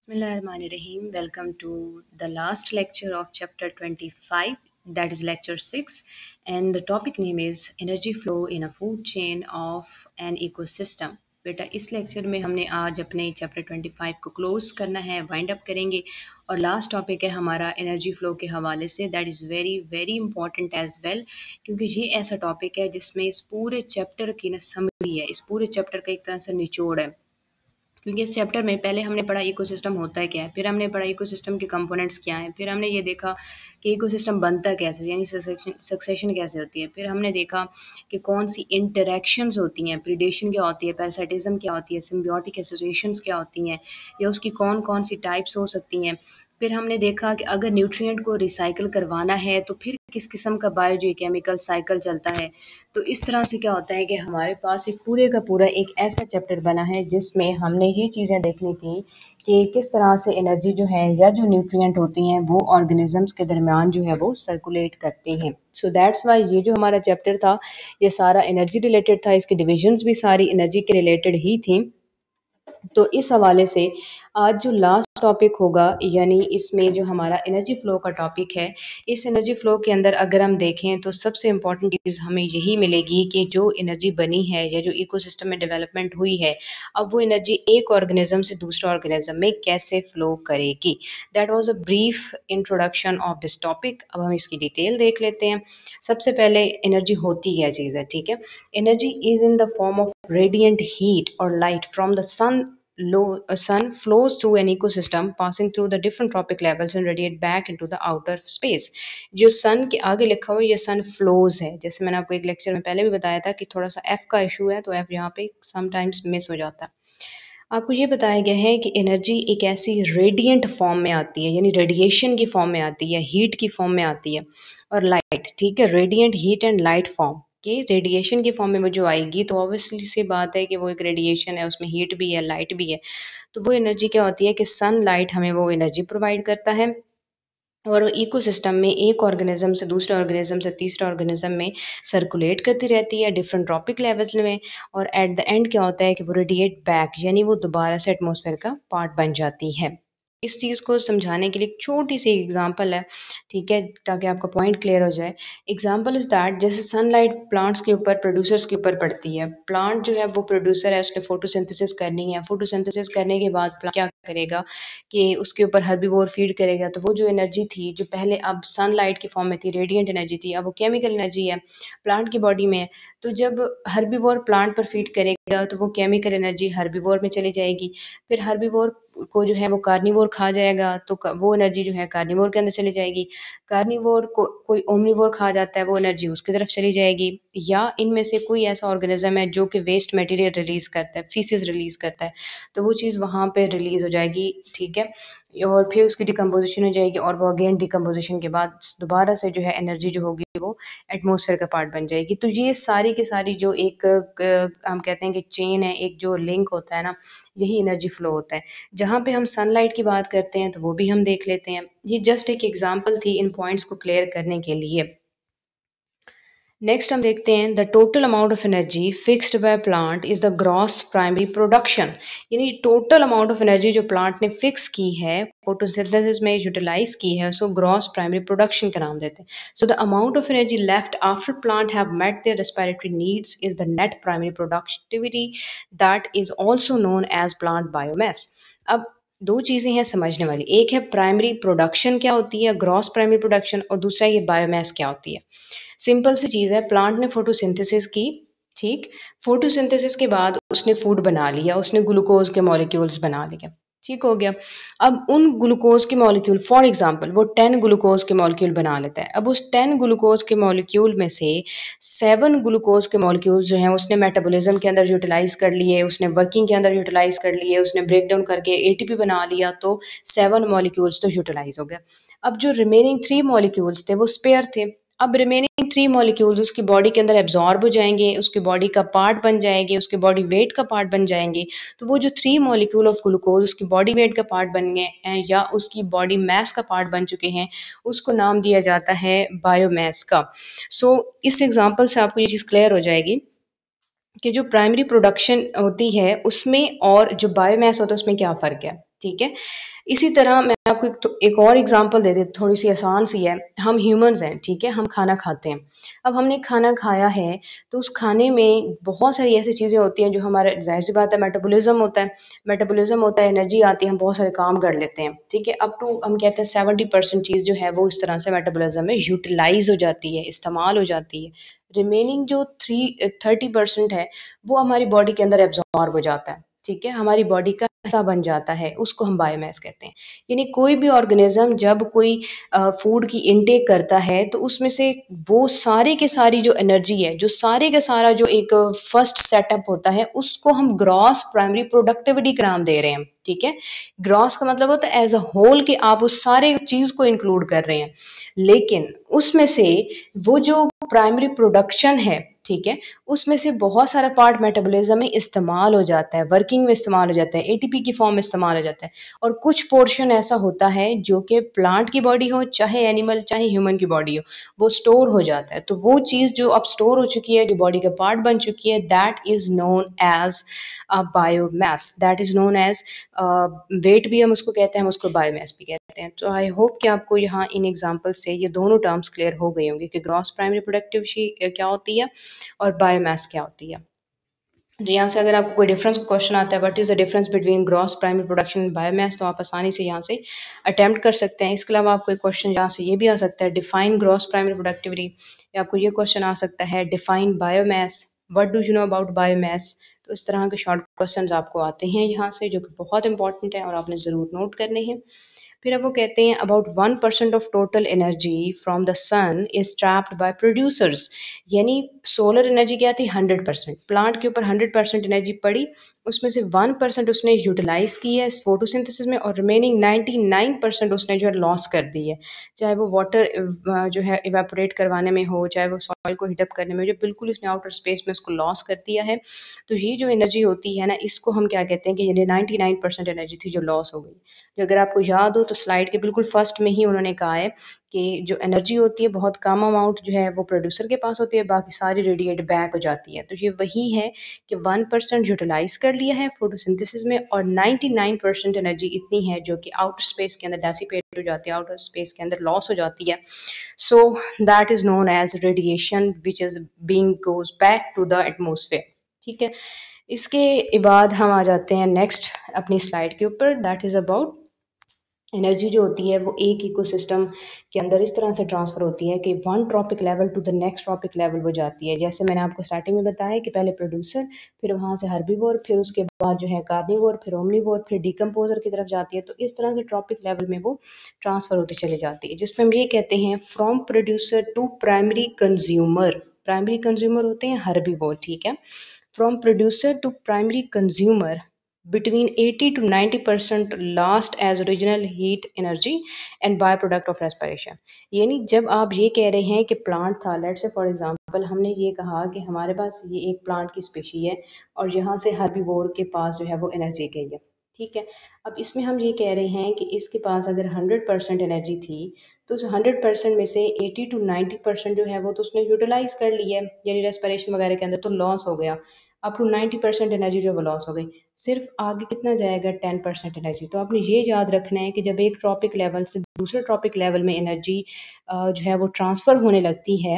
Bismillahirrahmanirrahim. Welcome to the last lecture of chapter 25, that is lecture 6, and the topic name is energy flow in a food chain of an ecosystem. बेटा इस lecture में हमने आज अपने chapter 25 को close करना है, wind up करेंगे और लास्ट टॉपिक है हमारा एनर्जी फ्लो के हवाले से। That is very very important as well, क्योंकि ये ऐसा टॉपिक है जिसमें इस पूरे चैप्टर की ना समरी है, इस पूरे चैप्टर का एक तरह से निचोड़ है। क्योंकि इस चैप्टर में पहले हमने पढ़ा इकोसिस्टम होता है क्या है, फिर हमने पढ़ा इकोसिस्टम के कंपोनेंट्स क्या हैं, फिर हमने ये देखा कि इकोसिस्टम बनता कैसे, यानी सक्सेशन कैसे होती है, फिर हमने देखा कि कौन सी इंटरेक्शंस होती हैं, प्रीडेशन क्या होती है, पैरासाइटिज्म क्या होती है, सिम्बियोटिक एसोसिएशंस क्या होती हैं, या उसकी कौन कौन सी टाइप्स हो सकती हैं। फिर हमने देखा कि अगर न्यूट्रिएंट को रिसाइकिल करवाना है तो फिर किस किस्म का बायोकेमिकल साइकिल चलता है। तो इस तरह से क्या होता है कि हमारे पास एक पूरे का पूरा एक ऐसा चैप्टर बना है जिसमें हमने ये चीज़ें देखनी थी कि किस तरह से एनर्जी जो है या जो न्यूट्रिएंट होती हैं वो ऑर्गेनिजम्स के दरमियान जो है वो सर्कुलेट करती हैं। सो दैट्स वाई ये जो हमारा चैप्टर था ये सारा एनर्जी रिलेटेड था, इसकी डिविजन्स भी सारी एनर्जी के रिलेटेड ही थी। तो इस हवाले से आज जो लास्ट टॉपिक होगा, यानी इसमें जो हमारा एनर्जी फ़्लो का टॉपिक है, इस एनर्जी फ़्लो के अंदर अगर हम देखें तो सबसे इम्पॉर्टेंट चीज़ हमें यही मिलेगी कि जो एनर्जी बनी है या जो इकोसिस्टम में डेवलपमेंट हुई है, अब वो एनर्जी एक ऑर्गेनिज्म से दूसरे ऑर्गेनिज्म में कैसे फ़्लो करेगी। That was a brief introduction of this topic. अब हम इसकी डिटेल देख लेते हैं। सबसे पहले एनर्जी होती क्या चीज़ है, ठीक है। Energy is in the form of radiant heat or light from the sun flows through an ecosystem passing through the different tropic levels and radiate back into the outer space। जो सन के आगे लिखा हुआ है ये सन फ्लोज है। जैसे मैंने आपको एक लेक्चर में पहले भी बताया था कि थोड़ा सा एफ का इशू है, तो एफ यहाँ पे समटाइम्स मिस हो जाता है। आपको ये बताया गया है कि एनर्जी एक ऐसी रेडिएंट फॉर्म में आती है, यानी रेडिएशन की फॉर्म में आती है, हीट की फॉर्म में आती है, और लाइट, ठीक है, radiant heat and light form के रेडिएशन की फॉर्म में वो जो आएगी तो ऑब्वियसली सी बात है कि वो एक रेडिएशन है, उसमें हीट भी है, लाइट भी है। तो वो एनर्जी क्या होती है कि सनलाइट हमें वो एनर्जी प्रोवाइड करता है, और इकोसिस्टम में एक ऑर्गेनिज्म से दूसरे ऑर्गेनिज्म से तीसरे ऑर्गेनिज्म में सर्कुलेट करती रहती है डिफरेंट ट्रॉपिक लेवल्स में, और एट द एंड क्या होता है कि वो रेडिएट बैक, यानी वो दोबारा से एटमॉस्फेयर का पार्ट बन जाती है। इस चीज़ को समझाने के लिए एक छोटी सी एग्जांपल है, ठीक है, ताकि आपका पॉइंट क्लियर हो जाए। एग्जांपल इज़ दैट जैसे सनलाइट प्लांट्स के ऊपर, प्रोड्यूसर्स के ऊपर पड़ती है, प्लांट जो है वो प्रोड्यूसर है, उसने फोटोसिंथेसिस करनी है, फोटोसिंथेसिस करने के बाद प्लांट क्या करेगा कि उसके ऊपर हर्बीवोर फीड करेगा, तो वो जो एनर्जी थी जो पहले अब सनलाइट की फॉर्म में थी, रेडिएंट एनर्जी थी, अब वो केमिकल एनर्जी है, प्लांट की बॉडी में है। तो जब हर्बीवोर प्लांट पर फीड करेगा तो वो केमिकल एनर्जी हर्बीवोर में चली जाएगी, फिर हर्बीवोर को जो है वो कार्निवोर खा जाएगा तो वो एनर्जी जो है कार्निवोर के अंदर चली जाएगी। कार्निवोर को कोई ओमनिवोर खा जाता है, वो एनर्जी उसकी तरफ चली जाएगी। या इनमें से कोई ऐसा ऑर्गेनिज्म है जो कि वेस्ट मटेरियल रिलीज़ करता है, फीसिस रिलीज़ करता है, तो वो चीज़ वहाँ पे रिलीज़ हो जाएगी, ठीक है, और फिर उसकी डिकम्पोजिशन हो जाएगी, और वो अगेन डिकम्पोजिशन के बाद दोबारा से जो है एनर्जी जो होगी वो एटमॉस्फेयर का पार्ट बन जाएगी। तो ये सारी की सारी जो एक हम कहते हैं कि चेन है, एक जो लिंक होता है ना, यही एनर्जी फ्लो होता है। जहाँ पे हम सनलाइट की बात करते हैं तो वो भी हम देख लेते हैं। ये जस्ट एक एग्जांपल थी इन पॉइंट्स को क्लियर करने के लिए। नेक्स्ट हम देखते हैं the total amount of energy fixed by plant is the gross primary production, यानी टोटल अमाउंट ऑफ एनर्जी जो प्लांट ने फिक्स की है, फोटोसिंथेसिस में यूटिलाइज की है, उसको ग्रॉस प्राइमरी प्रोडक्शन का नाम देते हैं। So the amount of energy left after plant have met their respiratory needs is the net primary productivity, that is also known as plant biomass. अब दो चीज़ें हैं समझने वाली, एक है प्राइमरी प्रोडक्शन क्या होती है, ग्रॉस प्राइमरी प्रोडक्शन, और दूसरा ये बायोमास क्या होती है। सिंपल सी चीज़ है, प्लांट ने फोटोसिंथेसिस की, ठीक, फोटोसिंथेसिस के बाद उसने फूड बना लिया, उसने ग्लूकोज के मॉलिक्यूल्स बना लिए, ठीक हो गया। अब उन ग्लूकोज के मॉलिक्यूल, फॉर एग्जांपल वो 10 ग्लूकोज के मॉलिक्यूल बना लेता है। अब उस 10 ग्लूकोज के मॉलिक्यूल में से 7 ग्लूकोज के मॉलिक्यूल जो हैं उसने मेटाबॉलिज्म के अंदर यूटिलाइज कर लिए, उसने वर्किंग के अंदर यूटिलाइज कर लिए, उसने ब्रेक डाउन करके एटीपी बना लिया, तो 7 मॉलिक्यूल्स तो यूटिलाइज हो गए। अब जो रिमेनिंग 3 मॉलिक्यूल्स थे वो स्पेयर थे। अब रिमेनिंग 3 मॉलिक्यूल्स उसकी बॉडी के अंदर एब्जॉर्ब हो जाएंगे, उसकी बॉडी का पार्ट बन जाएंगे, उसके बॉडी वेट का पार्ट बन जाएंगे। तो वो जो 3 मॉलिक्यूल ऑफ ग्लूकोज उसकी बॉडी वेट का पार्ट बन गए हैं या उसकी बॉडी मास का पार्ट बन चुके हैं, उसको नाम दिया जाता है बायोमास का। सो इस एग्जांपल से आपको ये चीज़ क्लियर हो जाएगी कि जो प्राइमरी प्रोडक्शन होती है उसमें और जो बायोमास होता है उसमें क्या फ़र्क है, ठीक है। इसी तरह मैं आपको एक और एग्जांपल दे देती, थोड़ी सी आसान सी है। हम ह्यूमंस हैं, ठीक है, हम खाना खाते हैं। अब हमने खाना खाया है, तो उस खाने में बहुत सारी ऐसी चीज़ें होती हैं जो हमारा, ज़ाहिर सी बात है, मेटाबॉलिज्म होता है। मेटाबॉलिज्म होता है, एनर्जी आती है, हम बहुत सारे काम कर लेते हैं, ठीक है। अप टू हम कहते हैं 70% चीज़ जो है वो इस तरह से मेटाबॉलिज्म में यूटिलाइज हो जाती है, इस्तेमाल हो जाती है। रिमेनिंग जो 30% है वो हमारी बॉडी के अंदर एब्जॉर्ब हो जाता है, ठीक है, हमारी बॉडी का हिस्सा बन जाता है, उसको हम बायोमास कहते हैं। यानी कोई भी ऑर्गेनिज्म जब कोई फूड की इनटेक करता है, तो उसमें से वो सारे के सारी जो एनर्जी है, जो सारे का सारा जो एक फर्स्ट सेटअप होता है, उसको हम ग्रॉस प्राइमरी प्रोडक्टिविटी का नाम दे रहे हैं, ठीक है। ग्रॉस का मतलब होता है एज अ होल, कि आप उस सारे चीज को इंक्लूड कर रहे हैं। लेकिन उसमें से वो जो प्राइमरी प्रोडक्शन है, ठीक है, उसमें से बहुत सारा पार्ट मेटाबॉलिज्म में इस्तेमाल हो जाता है, वर्किंग में इस्तेमाल हो जाता है, एटीपी की फॉर्म में इस्तेमाल हो जाता है। और कुछ पोर्शन ऐसा होता है जो कि प्लांट की बॉडी हो, चाहे एनिमल, चाहे ह्यूमन की बॉडी हो, वो स्टोर हो जाता है। तो वो चीज़ जो अब स्टोर हो चुकी है, जो बॉडी का पार्ट बन चुकी है, that is known as biomass, that is known as weight भी हम उसको कहते हैं, हम उसको बायोमास भी कहते हैं। तो आई होप कि आपको यहाँ इन एग्जाम्पल से ये दोनों टर्म्स क्लियर हो गई होंगी कि ग्रॉस प्राइमरी प्रोडक्टिविटी क्या होती है और बायोमास क्या होती है। तो यहाँ से अगर आपको कोई डिफरेंस क्वेश्चन आता है, what is the difference between gross primary production and biomass, तो आप आसानी से यहाँ से अटेम्प्ट कर सकते हैं। इसके अलावा आपको एक क्वेश्चन यहाँ से ये भी आ सकता है, डिफाइन ग्रॉस प्राइमरी प्रोडक्टिविटी, या आपको ये क्वेश्चन आ सकता है, define biomass, what do you know about biomass. तो इस तरह के शॉर्ट क्वेश्चंस आपको आते हैं यहाँ से, जो कि बहुत इंपॉर्टेंट है और आपने ज़रूर नोट करने हैं। फिर अब वो कहते हैं about 1% of total energy from the sun is trapped by producers. यानी सोलर एनर्जी क्या थी, 100%, प्लांट के ऊपर 100% एनर्जी पड़ी, उसमें से 1% उसने यूटिलाइज की है फोटोसिंथेसिस में, और रिमेनिंग 99% उसने जो है लॉस कर दी है। चाहे वो वाटर जो है इवेपोरेट करवाने में हो, चाहे वो सॉइल को हीटअप करने में हो, जो बिल्कुल उसने आउटर स्पेस में उसको लॉस कर दिया है। तो ये जो एनर्जी होती है ना, इसको हम क्या कहते हैं कि ये 99% एनर्जी थी जो लॉस हो गई। जो अगर आपको याद हो तो स्लाइड के बिल्कुल फर्स्ट में ही उन्होंने कहा है कि जो एनर्जी होती है बहुत कम अमाउंट जो है वो प्रोड्यूसर के पास होती है, बाकी सारी रेडिएट बैक हो जाती है। तो ये वही है कि 1% यूटिलाइज कर लिया है फोटोसिंथेसिस में, और 99% एनर्जी इतनी है जो कि आउटर स्पेस के अंदर डेसिपेट हो जाती है, आउटर स्पेस के अंदर लॉस हो जाती है। So that is known as radiation which is being goes back to the atmosphere, ठीक है। इसके बाद हम आ जाते हैं नेक्स्ट अपनी स्लाइड के ऊपर, दैट इज अबाउट एनर्जी जो होती है वो एक इकोसिस्टम के अंदर इस तरह से ट्रांसफ़र होती है कि one trophic level to the next trophic level वो जाती है। जैसे मैंने आपको स्टार्टिंग में बताया कि पहले प्रोड्यूसर, फिर वहाँ से हर्बीवोर, फिर उसके बाद जो है कार्निवोर, फिर ओमनीवोर, फिर डिकम्पोजर की तरफ जाती है। तो इस तरह से ट्रॉपिक लेवल में वो ट्रांसफ़र होती चली जाती है, जिसमें हम ये कहते हैं from producer to primary consumer. Primary consumer होते हैं हर्बीवोर, ठीक है। From producer to primary consumer between 80 to 90% last as original heat energy and byproduct of respiration। यानी जब आप ये कह रहे हैं कि प्लांट था, लेट्स से फॉर एग्जांपल हमने ये कहा कि हमारे पास ये एक प्लांट की स्पीशी है और यहाँ से हर्बीवोर के पास जो है वो एनर्जी गई है, ठीक है। अब इसमें हम ये कह रहे हैं कि इसके पास अगर 100% एनर्जी थी, तो उस 100% में से 80 टू 90% जो है वो तो उसने यूटिलाइज कर ली है, यानी रेस्पिरेशन वगैरह के अंदर, तो लॉस हो गया। अप टू 90% एनर्जी जो है वो लॉस हो गई। सिर्फ आगे कितना जाएगा, 10% एनर्जी। तो आपने ये याद रखना है कि जब एक ट्रॉपिक लेवल से दूसरे ट्रॉपिक लेवल में एनर्जी जो है वो ट्रांसफ़र होने लगती है,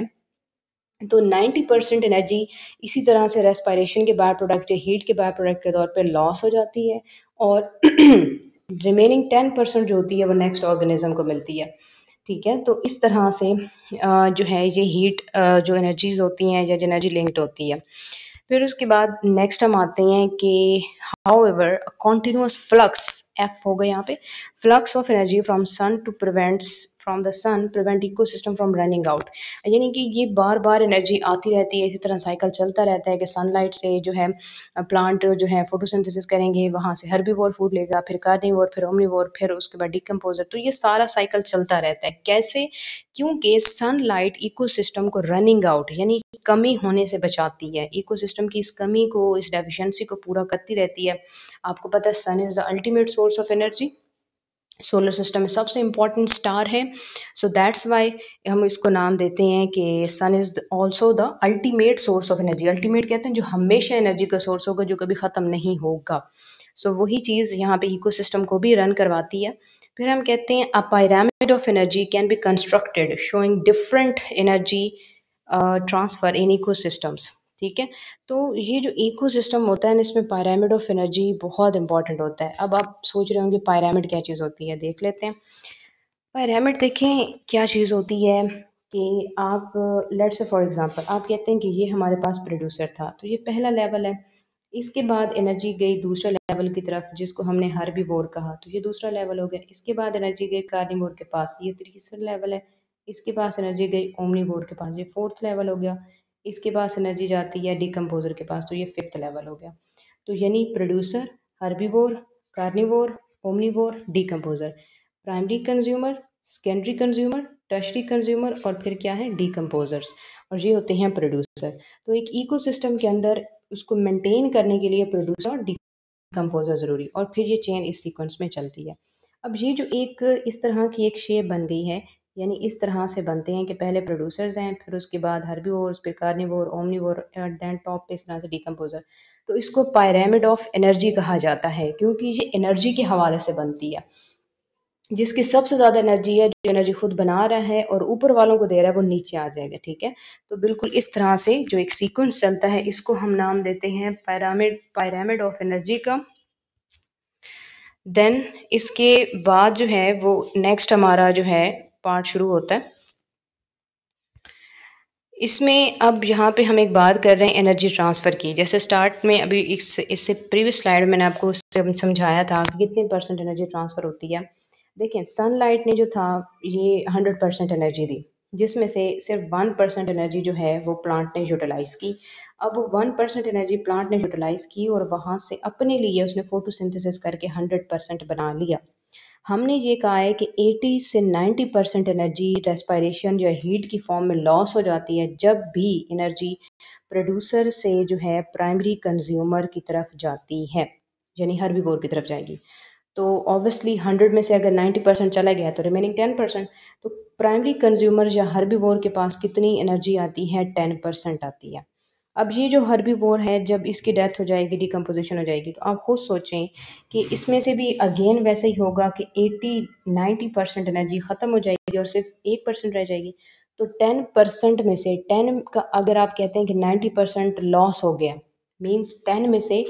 तो 90% एनर्जी इसी तरह से रेस्पिरेशन के बाय प्रोडक्ट या हीट के बाय प्रोडक्ट के तौर पे लॉस हो जाती है, और रिमेनिंग 10% जो होती है वो नेक्स्ट ऑर्गेनिज्म को मिलती है, ठीक है। तो इस तरह से जो है ये हीट जो एनर्जीज होती हैं या एनर्जी लिंक्ड होती है। फिर उसके बाद नेक्स्ट हम आते हैं कि हाउएवर कॉन्टिन्यूस फ्लक्स, एफ होगा यहाँ पे, flux of energy from sun to prevents from the sun prevent ecosystem from running out. यानी कि ये बार बार एनर्जी आती रहती है, इसी तरह साइकिल चलता रहता है कि सनलाइट से जो है प्लांट जो है फोटोसिंथेसिस करेंगे, वहाँ से हर्बीवोर फूड लेगा, फिर कार्निवोर, फिर ओमनीवोर, फिर उसके बाद डिकम्पोजर। तो ये सारा साइकिल चलता रहता है। कैसे? क्योंकि सनलाइट इकोसिस्टम को रनिंग आउट यानी कमी होने से बचाती है, इकोसिस्टम की इस कमी को, इस डेफिशिएंसी को पूरा करती रहती है। आपको पता है sun is the ultimate source of energy, solar system में सबसे इम्पॉर्टेंट स्टार है। सो दैट्स वाई हम इसको नाम देते हैं कि sun is also the ultimate source of energy. Ultimate कहते हैं जो हमेशा एनर्जी का सोर्स होगा, जो कभी ख़त्म नहीं होगा। सो वही चीज़ यहाँ पे इकोसिस्टम को भी रन करवाती है। फिर हम कहते हैं a pyramid of energy can be constructed showing different energy transfer in ecosystems. ठीक है, तो ये जो इकोसिस्टम होता है ना, इसमें पायरामिड ऑफ एनर्जी बहुत इंपॉर्टेंट होता है। अब आप सोच रहे होंगे पायरामिड क्या चीज़ होती है, देख लेते हैं। पिरामिड देखें क्या चीज़ होती है कि आप लेट्स से फॉर एग्जांपल आप कहते हैं कि ये हमारे पास प्रोड्यूसर था, तो ये पहला लेवल है। इसके बाद एनर्जी गई दूसरे लेवल की तरफ जिसको हमने हर्बीवोर कहा, तो ये दूसरा लेवल हो गया। इसके बाद एनर्जी गई कार्निवोर के पास, ये तीसरा लेवल है। इसके पास एनर्जी गई ओमनीवोर के पास, ये फोर्थ लेवल हो गया। इसके पास एनर्जी जाती है डिकम्पोजर के पास, तो ये फिफ्थ लेवल हो गया। तो यानी producer, herbivore, carnivore, omnivore, decomposer. Primary consumer, secondary consumer, tertiary consumer और फिर क्या है डिकम्पोजर्स, और ये होते हैं प्रोड्यूसर। तो एक इकोसिस्टम के अंदर उसको मेंटेन करने के लिए प्रोड्यूसर और डिकम्पोजर ज़रूरी, और फिर ये चेन इस सीक्वेंस में चलती है। अब ये जो एक इस तरह की एक शेप बन गई है, यानी इस तरह से बनते हैं कि पहले प्रोड्यूसर्स हैं, फिर उसके बाद हर्बीवोर्स, फिर carnivore, omnivore, and then top पे इस तरह से डिकम्पोजर। तो इसको पायरामिड ऑफ एनर्जी कहा जाता है, क्योंकि ये एनर्जी के हवाले से बनती है। जिसकी सबसे ज़्यादा एनर्जी है, जो एनर्जी खुद बना रहा है और ऊपर वालों को दे रहा है, वो नीचे आ जाएगा। ठीक है, तो बिल्कुल इस तरह से जो एक सीक्वेंस चलता है, इसको हम नाम देते हैं पायरामिड ऑफ एनर्जी का। देन इसके बाद जो है वो नेक्स्ट हमारा जो है पार्ट शुरू होता है। इसमें अब यहाँ पे हम एक बात कर रहे हैं एनर्जी ट्रांसफ़र की। जैसे स्टार्ट में अभी इससे प्रीवियस स्लाइड में मैंने आपको समझाया था कि कितने परसेंट एनर्जी ट्रांसफ़र होती है। देखें, सनलाइट ने जो था ये 100% एनर्जी दी, जिसमें से सिर्फ 1% एनर्जी जो है वो प्लांट ने यूटिलाइज़ की। अब वो 1% एनर्जी प्लांट ने यूटिलाइज़ की और वहाँ से अपने लिए उसने फोटोसिंथेसिस करके 100% बना लिया। हमने ये कहा है कि 80 से 90% एनर्जी रेस्पिरेशन या हीट की फॉर्म में लॉस हो जाती है जब भी एनर्जी प्रोड्यूसर से जो है प्राइमरी कंज्यूमर की तरफ जाती है, यानी हर्बीवोर की तरफ जाएगी। तो ऑब्वियसली 100 में से अगर 90% चला गया तो रिमेनिंग 10%। तो प्राइमरी कंज्यूमर या हर्बीवोर के पास कितनी एनर्जी आती है, 10% आती है। अब ये जो हर्बीवोर है, जब इसकी डेथ हो जाएगी, डिकम्पोजिशन हो जाएगी, तो आप खुद सोचें कि इसमें से भी अगेन वैसे ही होगा कि 80-90% एनर्जी ख़त्म हो जाएगी और सिर्फ 1% रह जाएगी। तो 10% में से 10 का अगर आप कहते हैं कि 90% लॉस हो गया, मीन्स 10 में से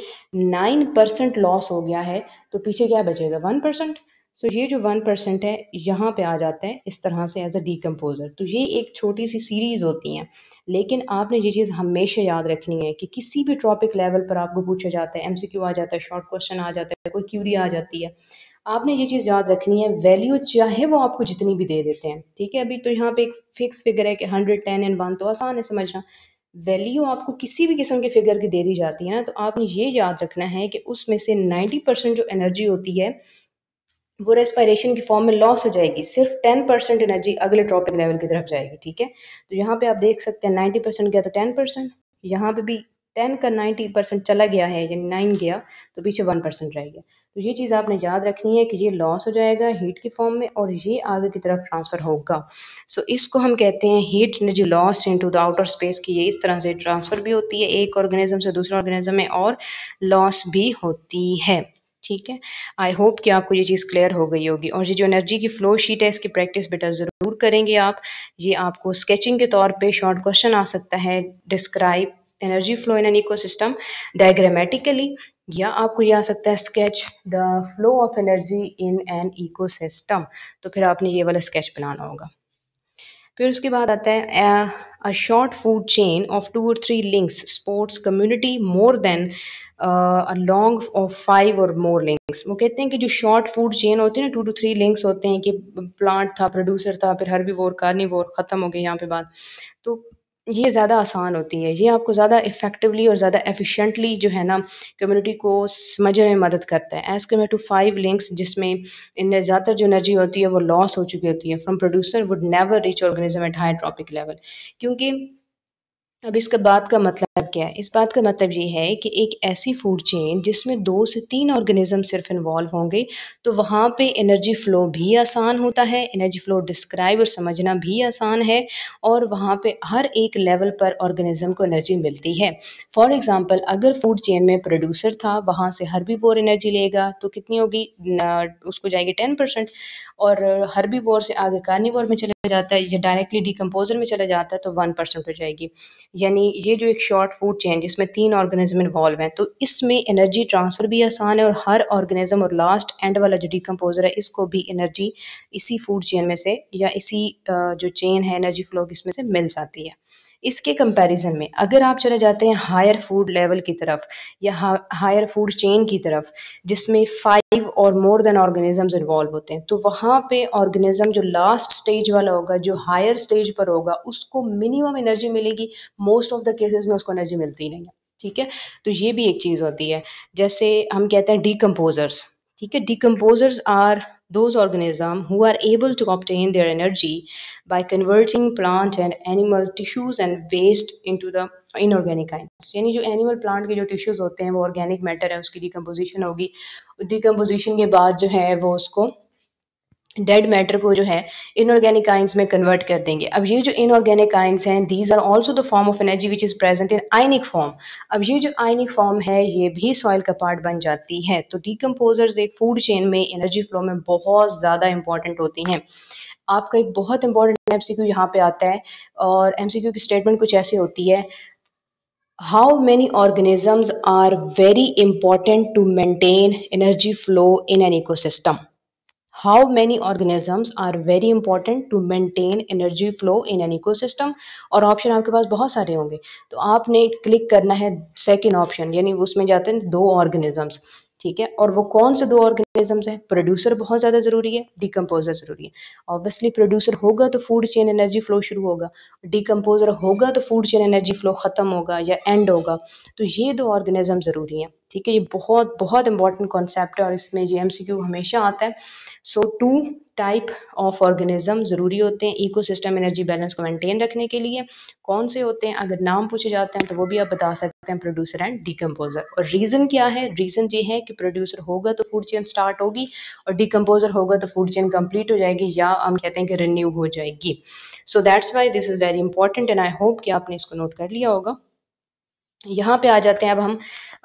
9% लॉस हो गया है, तो पीछे क्या बचेगा, 1%। सो ये जो 1% है यहाँ पे आ जाता है इस तरह से एज अ डिकम्पोजर। तो ये एक छोटी सी सीरीज़ होती हैं, लेकिन आपने ये चीज़ हमेशा याद रखनी है कि किसी भी टॉपिक लेवल पर आपको पूछा जाता है, एमसीक्यू आ जाता है, शॉर्ट क्वेश्चन आ जाता है, कोई क्यूरी आ जाती है, आपने ये चीज़ याद रखनी है, वैल्यू चाहे वो आपको जितनी भी दे देते हैं। ठीक है, अभी तो यहाँ पे एक फिक्स फिगर है कि 100, 10 एंड 1, तो आसान है समझना। वैल्यू आपको किसी भी किस्म के फिगर की दे दी जाती है ना, तो आपने ये याद रखना है कि उसमें से 90% जो एनर्जी होती है वो रेस्पिरेशन की फॉर्म में लॉस हो जाएगी, सिर्फ 10% एनर्जी अगले ट्रॉपिक लेवल की तरफ जाएगी। ठीक है, तो यहाँ पे आप देख सकते हैं 90% गया तो 10%, यहाँ पे भी 10 का 90% चला गया है, यानी 9 गया, तो पीछे 1% रह गया। तो ये चीज़ आपने याद रखनी है कि ये लॉस हो जाएगा हीट की फॉर्म में और ये आगे की तरफ ट्रांसफ़र होगा। सो इसको हम कहते हैं heat energy loss into the outer space की। ये इस तरह से ट्रांसफ़र भी होती है एक ऑर्गेनिज्म से दूसरे ऑर्गेनिज्म में, और लॉस भी होती है। ठीक है, आई होप कि आपको ये चीज़ क्लियर हो गई होगी। और ये जो एनर्जी की फ्लो शीट है, इसकी प्रैक्टिस बेटा ज़रूर करेंगे आप। ये आपको स्केचिंग के तौर पे शॉर्ट क्वेश्चन आ सकता है, describe energy flow in an ecosystem diagrammatically, या आपको ये आ सकता है sketch the flow of energy in an ecosystem. तो फिर आपने ये वाला स्केच बनाना होगा। फिर उसके बाद आता है a short food chain of 2 or 3 links supports community more than a long of 5 or more links. वो कहते हैं कि जो शॉर्ट फूड चेन होती है ना, 2 to 3 लिंक्स होते हैं कि प्लांट था, प्रोड्यूसर था, फिर हर्बीवोर, कार्निवोर, ख़त्म हो गए यहाँ पे बात। तो ये ज़्यादा आसान होती है, ये आपको ज़्यादा इफ़ेक्टिवली और ज़्यादा एफिशिएंटली जो है ना कम्युनिटी को समझने में मदद करता है, एज़ कम्पेयर टू 5 लिंक्स जिसमें इनमें ज़्यादातर जो एनर्जी होती है वो लॉस हो चुकी होती है from producer would never reach organism at high trophic level. क्योंकि अब इसका बात का मतलब क्या है? इस बात का मतलब ये है कि एक ऐसी फूड चेन जिसमें 2 से 3 ऑर्गेनिज़्म सिर्फ़ इन्वॉल्व होंगे, तो वहाँ पे एनर्जी फ़्लो भी आसान होता है, एनर्जी फ़्लो डिस्क्राइब और समझना भी आसान है और वहाँ पे हर एक लेवल पर ऑर्गेनिज़्म को एनर्जी मिलती है। फॉर एग्ज़ाम्पल अगर फूड चेन में प्रोड्यूसर था, वहाँ से हर्बीवोर एनर्जी लेगा तो कितनी होगी? उसको जाएगी 10% और हर्बीवोर से आगे कार्निवोर में चला जाता है या डायरेक्टली डिकम्पोज़र में चला जाता है तो 1% हो जाएगी। यानी ये जो एक शॉर्ट फूड चेन जिसमें 3 ऑर्गेनिज़्म इन्वॉल्व हैं, तो इसमें एनर्जी ट्रांसफ़र भी आसान है और हर ऑर्गेनिज़्म और लास्ट एंड वाला जो डिकम्पोज़र है, इसको भी एनर्जी इसी फूड चेन में से या इसी जो चेन है एनर्जी फ्लो की इसमें से मिल जाती है। इसके कंपैरिज़न में अगर आप चले जाते हैं हायर फूड लेवल की तरफ या हायर फूड चेन की तरफ जिसमें 5 और मोर देन ऑर्गेनिज़म्स इन्वॉल्व होते हैं, तो वहाँ पे ऑर्गेनिज़्म जो लास्ट स्टेज वाला होगा, जो हायर स्टेज पर होगा, उसको मिनिमम एनर्जी मिलेगी। मोस्ट ऑफ द केसेस में उसको एनर्जी मिलती ही नहीं है, ठीक है? तो ये भी एक चीज़ होती है। जैसे हम कहते हैं डिकम्पोज़र्स, ठीक है? Decomposers are those organisms who are able to obtain their energy by converting plant and animal tissues and waste into the inorganic kinds। यानी जो एनिमल प्लांट के जो टिश्यूज होते हैं वो ऑर्गेनिक मैटर है, उसकी डिकम्पोजिशन होगी। डिकम्पोजिशन के बाद जो है वो उसको डेड मैटर को जो है इनऑर्गेनिक आयंस में कन्वर्ट कर देंगे। अब ये जो इनऑर्गेनिक आयंस हैं these are also the form of energy which is present in ionic form. अब ये जो आयनिक फॉर्म है ये भी सॉइल का पार्ट बन जाती है। तो डिकम्पोजर्स एक फूड चेन में एनर्जी फ्लो में बहुत ज़्यादा इंपॉर्टेंट होती हैं। आपका एक बहुत इंपॉर्टेंट एमसीक्यू यहाँ पे आता है और एमसीक्यू की स्टेटमेंट कुछ ऐसी होती है, how many organisms are very important to maintain energy flow in an ecosystem? How many organisms are very important to maintain energy flow in an ecosystem? और ऑप्शन आपके पास बहुत सारे होंगे, तो आपने क्लिक करना है सेकंड ऑप्शन, यानी उसमें जाते हैं 2 ऑर्गेनिजम्स, ठीक है? और वो कौन से 2 ऑर्गेनिजम्स हैं? प्रोड्यूसर बहुत ज़्यादा ज़रूरी है, डिकम्पोजर ज़रूरी है। ऑब्वियसली प्रोड्यूसर होगा तो फूड चेन एनर्जी फ्लो शुरू होगा, डिकम्पोजर होगा तो फूड चेन एनर्जी फ्लो ख़त्म होगा या एंड होगा। तो ये 2 ऑर्गेनिज्म ज़रूरी हैं, ठीक है? ये बहुत बहुत इंपॉर्टेंट कॉन्सेप्ट है और इसमें ये एमसीक्यू हमेशा आता है। सो 2 टाइप ऑफ ऑर्गेनिज्म ज़रूरी होते हैं इकोसिस्टम एनर्जी बैलेंस को मेंटेन रखने के लिए। कौन से होते हैं? अगर नाम पूछे जाते हैं तो वो भी आप बता सकते हैं, प्रोड्यूसर एंड डिकम्पोजर। और रीज़न क्या है? रीज़न ये है कि प्रोड्यूसर होगा तो फूड चेन स्टार्ट होगी और डिकम्पोजर होगा तो फूड चेन कंप्लीट हो जाएगी या हम कहते हैं कि रिन्यू हो जाएगी। So that's why this is very important and I hope कि आपने इसको नोट कर लिया होगा। यहाँ पे आ जाते हैं अब हम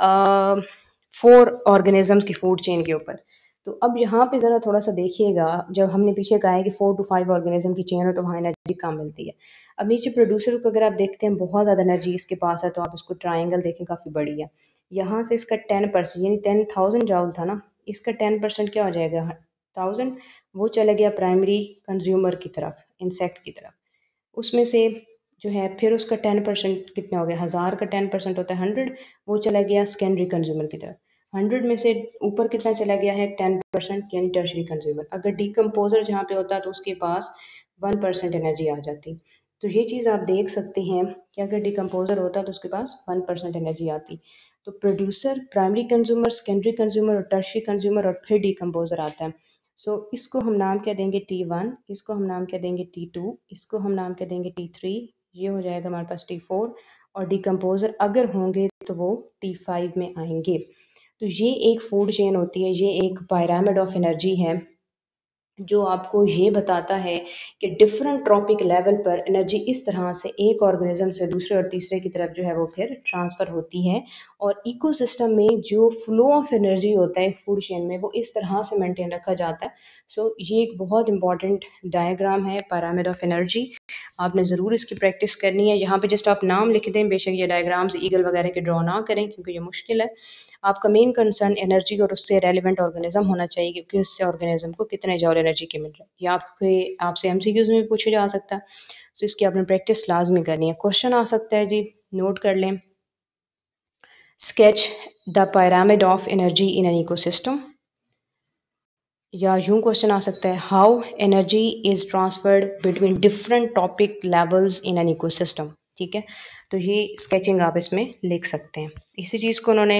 4 ऑर्गेनिजम्स की फूड चेन के ऊपर। तो अब यहाँ पे ज़रा थोड़ा-सा देखिएगा, जब हमने पीछे कहा है कि 4 टू 5 ऑर्गेनिज़्म की चेन हो तो वहाँ एनर्जी कम मिलती है। अब नीचे प्रोड्यूसर को अगर आप देखते हैं बहुत ज़्यादा एनर्जी इसके पास है, तो आप इसको ट्रायंगल देखें काफ़ी बड़ी है। यहाँ से इसका 10% यानी 10,000 जॉउल था ना, इसका 10% क्या हो जाएगा? 1000 वो चला गया प्राइमरी कंज्यूमर की तरफ, इंसेक्ट की तरफ। उसमें से जो है फिर उसका 10% कितना हो गया? 1000 का 10% होता है 100, वो चला गया सेकेंडरी कंज्यूमर की तरफ। 100 में से ऊपर कितना चला गया है? 10% यानी टर्शरी कंज्यूमर। अगर डिकम्पोज़र जहाँ पे होता तो उसके पास 1% एनर्जी आ जाती। तो ये चीज़ आप देख सकते हैं कि अगर डिकम्पोज़र होता तो उसके पास 1% एनर्जी आती। तो producer, primary consumer, secondary consumer और टर्शरी कंज्यूमर और फिर डिकम्पोज़र आता है। सो इसको हम नाम क्या देंगे? T1, इसको हम नाम क्या देंगे? T2, इसको हम नाम क्या देंगे? T3, ये हो जाएगा हमारे पास T4 और डिकम्पोज़र अगर होंगे तो वो T5 में आएंगे। तो ये एक फूड चेन होती है, ये एक पिरामिड ऑफ एनर्जी है जो आपको ये बताता है कि डिफरेंट ट्रॉपिक लेवल पर एनर्जी इस तरह से एक ऑर्गेनिज्म से दूसरे और तीसरे की तरफ जो है वो फिर ट्रांसफ़र होती है और इकोसिस्टम में जो फ्लो ऑफ एनर्जी होता है फूड चेन में वो इस तरह से मेंटेन रखा जाता है। सो ये एक बहुत इंपॉर्टेंट डायग्राम है पिरामिड ऑफ एनर्जी, आपने ज़रूर इसकी प्रैक्टिस करनी है। यहाँ पे जस्ट आप नाम लिख दें, बेशक ये डायग्राम्स ईगल वगैरह के ड्रॉ ना करें क्योंकि ये मुश्किल है। आपका मेन कंसर्न एनर्जी और उससे रेलिवेंट ऑर्गेनिज्म होना चाहिए क्योंकि उससे ऑर्गेनिज्म को कितने जॉल एनर्जी के मिल रहे हैं, ये आपसे एमसीक्यूज में भी पूछा जा सकता है। सो इसकी आपने प्रैक्टिस लाजमी करनी है। क्वेश्चन आ सकता है जी, नोट कर लें। Sketch the pyramid of energy in an ecosystem, या यूं क्वेश्चन आ सकता है how energy is transferred between different topic levels in an ecosystem. ठीक है, तो ये स्केचिंग आप इसमें लिख सकते हैं। इसी चीज़ को उन्होंने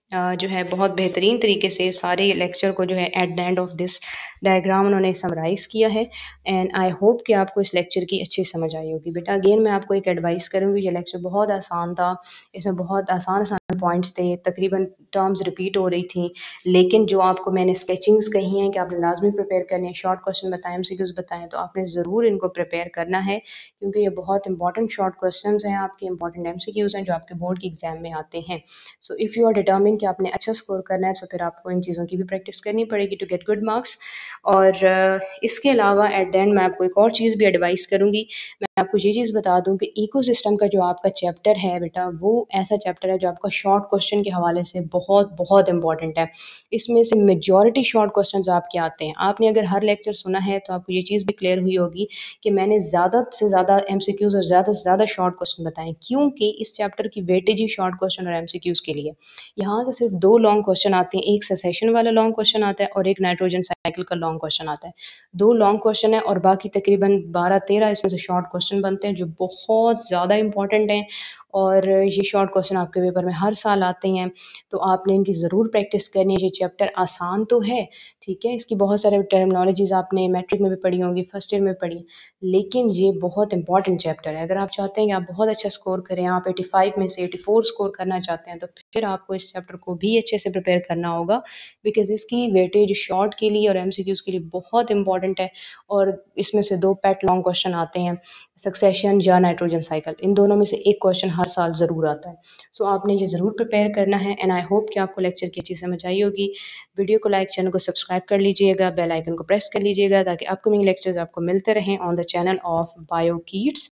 जो है बहुत बेहतरीन तरीके से सारे लेक्चर को जो है at the end of this diagram उन्होंने समराइज़ किया है। एंड आई होप कि आपको इस लेक्चर की अच्छी समझ आई होगी। बेटा अगेन मैं आपको एक एडवाइस करूँगी, ये लेक्चर बहुत आसान था, इसमें बहुत आसान आसान पॉइंट्स थे, तकरीबन टर्म्स रिपीट हो रही थी, लेकिन जो आपको मैंने स्केचिंग्स कही हैं कि आपने लाजमी प्रिपेयर करने हैं, शॉर्ट क्वेश्चन बताएं, एमसीक्यूज बताएं, तो आपने ज़रूर इनको प्रिपेयर करना है, क्योंकि ये बहुत इंपॉर्टेंट शॉर्ट क्वेश्चन हैं, आपके इंपॉर्टेंट एमसीक्यूज हैं जो आपके बोर्ड के एग्जाम में आते हैं। So if you are determine कि आपने अच्छा स्कोर करना है, तो फिर आपको इन चीज़ों की भी प्रैक्टिस करनी पड़ेगी टू गेट गुड मार्क्स। और इसके अलावा एट द एंड मैं आपको एक और चीज़ भी एडवाइस करूँगी। मैं आपको ये चीज़ बता दूँ कि इकोसिस्टम का जो आपका चैप्टर है बेटा, वो ऐसा चैप्टर है जो आपका शॉर्ट क्वेश्चन के हवाले से बहुत बहुत इंपॉर्टेंट है। इसमें से मेजॉरिटी शॉर्ट क्वेश्चन आपके आते हैं। आपने अगर हर लेक्चर सुना है तो आपको ये चीज़ भी क्लियर हुई होगी कि मैंने ज़्यादा से ज़्यादा एमसीक्यूज़ और ज़्यादा से ज़्यादा शॉर्ट क्वेश्चन बताएं, क्योंकि इस चैप्टर की वेटेज ही शॉर्ट क्वेश्चन और एमसीक्यूज़ के लिए। यहाँ से सिर्फ दो लॉन्ग क्वेश्चन आते हैं, एक सेसेशन वाला लॉन्ग क्वेश्चन आता है और एक नाइट्रोजन साइकिल का लॉन्ग क्वेश्चन आता है। दो लॉन्ग क्वेश्चन है और बाकी तकरीबन 12-13 इसमें से शॉर्ट क्वेश्चन बनते हैं जो बहुत ज़्यादा इंपॉर्टेंट हैं, और ये शॉर्ट क्वेश्चन आपके पेपर में हर साल आते हैं, तो आपने इनकी ज़रूर प्रैक्टिस करनी है। ये चैप्टर आसान तो है, ठीक है, इसकी बहुत सारे टर्मिनोलॉजीज़ आपने मैट्रिक में भी पढ़ी होंगी, फर्स्ट ईयर में पढ़ी, लेकिन ये बहुत इंपॉर्टेंट चैप्टर है। अगर आप चाहते हैं कि आप बहुत अच्छा स्कोर करें, आप 85 में से 84 स्कोर करना चाहते हैं, तो फिर आपको इस चैप्टर को भी अच्छे से प्रिपेयर करना होगा, बिकॉज़ इसकी वेटेज शॉर्ट के लिए और एमसीक्यूज़ के लिए बहुत इंपॉर्टेंट है। और इसमें से दो पेट लॉन्ग क्वेश्चन आते हैं, सक्सेशन या नाइट्रोजन साइकिल, इन दोनों में से एक क्वेश्चन हर साल ज़रूर आता है। सो आपने ये ज़रूर प्रिपेयर करना है। एंड आई होप कि आपको लेक्चर की अच्छी समझ आई होगी। वीडियो को लाइक, चैनल को सब्सक्राइब कर लीजिएगा, बेल आइकन को प्रेस कर लीजिएगा, ताकि अपकमिंग लेक्चर्स आपको मिलते रहें on the channel of Bio Kids.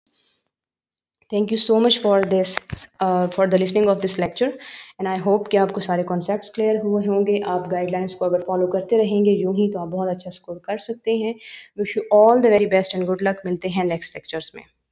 Thank you so much for this, for the listening of this lecture. And I hope कि आपको सारे कॉन्सेप्ट्स क्लियर हुए होंगे। आप गाइडलाइंस को अगर फॉलो करते रहेंगे यूं ही, तो आप बहुत अच्छा स्कोर कर सकते हैं। Wish you all the very best and good luck. मिलते हैं नेक्स्ट लेक्चर्स में।